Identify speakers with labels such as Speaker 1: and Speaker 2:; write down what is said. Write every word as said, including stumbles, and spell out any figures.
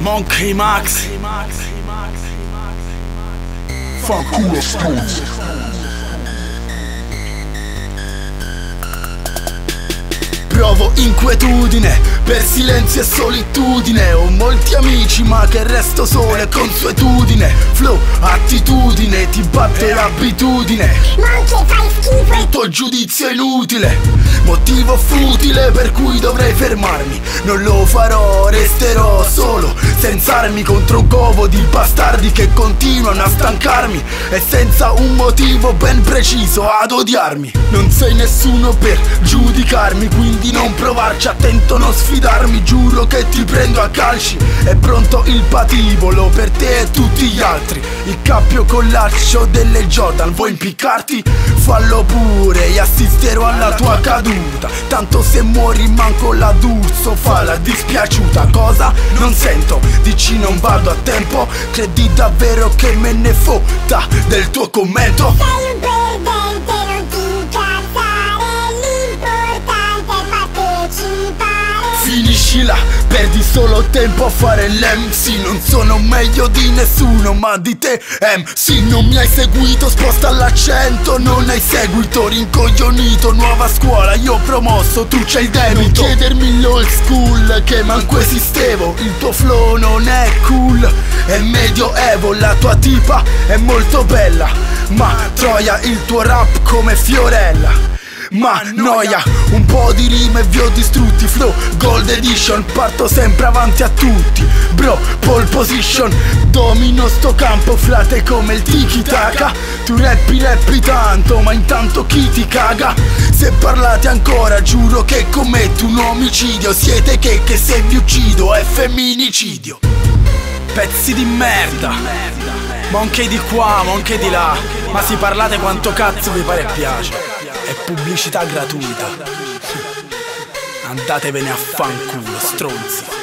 Speaker 1: Monkey Max.
Speaker 2: Fanculo stronzo.
Speaker 1: Provo inquietudine per silenzio e solitudine. Ho molti amici ma che resto solo e consuetudine. Flow, attitudine, ti batte l'abitudine.
Speaker 3: Ma anche fai schifo.
Speaker 1: Il tuo giudizio è inutile. Motivo futile per cui dovrei fermarmi. Non lo farò, resterò solo senza armi contro un covo di bastardi che continuano a stancarmi e senza un motivo ben preciso ad odiarmi. Non sei nessuno per giudicarmi, quindi non provarci, attento non sfidarmi. Giuro che ti prendo a calci. È pronto il patibolo per te e tutti gli altri. Il cappio con laccio delle Jordan, vuoi impiccarti? Fallo pure e assisterò alla tua caduta. Tanto se muori manco la d'urso fa la dispiaciuta. Cosa? Non sento, dici non vado a tempo. Credi davvero che me ne fotta del tuo commento?
Speaker 3: Sei un perdente, non ti incazzare. L'importante è partecipare.
Speaker 1: Finisci là, perdi solo tempo a fare l'M C. Non sono meglio di nessuno ma di te M C. Non mi hai seguito, sposta l'accento. Non hai seguito, rincoglionito. Nuova scuola, io promosso, tu c'hai il debito. Non chiedermi l'old school che manco esistevo. Il tuo flow non è cool, è medioevo. La tua tipa è molto bella, ma troia il tuo rap come Fiorella. Ma noia, un po' di rime vi ho distrutti. Flow, gold edition, parto sempre avanti a tutti. Bro, pole position, domino sto campo, frate come il tiki-taka. Tu rappi rappi tanto, ma intanto chi ti caga? Se parlate ancora giuro che commetto un omicidio. Siete che che se vi uccido è femminicidio. Pezzi di merda, monkey di qua, monkey di là. Ma si parlate quanto cazzo vi pare e piace. È pubblicità gratuita. Andatevene a fanculo, stronzi.